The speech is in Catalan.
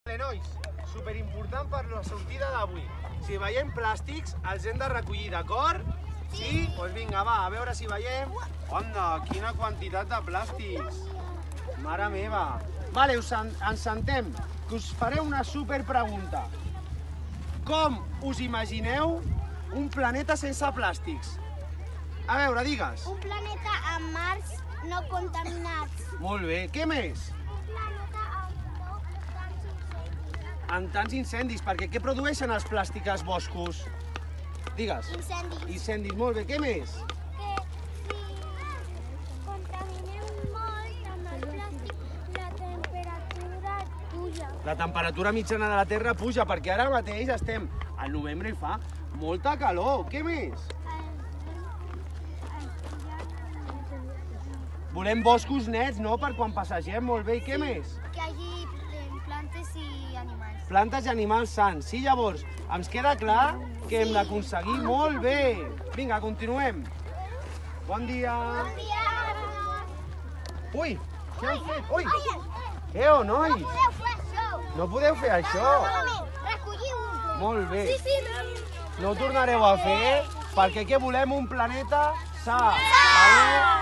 Nois, superimportant per la sortida d'avui. Si veiem plàstics, els hem de recollir, d'acord? Sí? Doncs vinga, va, a veure si veiem. Onda, quina quantitat de plàstics. Mare meva. Vale, ens sentem, que us faré una superpregunta. Com us imagineu un planeta sense plàstics? A veure, digues. Un planeta amb mars no contaminats. Molt bé. Què més? Un planeta amb no tants incendis. Amb tants incendis, perquè què produeixen els plàstics als boscos? Digues. Incendis. Incendis, molt bé. Què més? Que si contaminem molt amb el plàstic, la temperatura puja. La temperatura mitjana de la Terra puja, perquè ara mateix estem al novembre i fa molta calor. Què més? Volem boscos nets, no?, per quan passegem. Molt bé. I què més? Que hi hagi plantes i animals. Plantes i animals sans. Sí, llavors, ens queda clar que hem d'aconseguir molt bé. Vinga, continuem. Bon dia. Bon dia. Ui, què han fet? Ui! Què, nois? No podeu fer això. No podeu fer això? Recollir un. Molt bé. Sí. No ho tornareu a fer perquè què volem? Un planeta sa. Vale?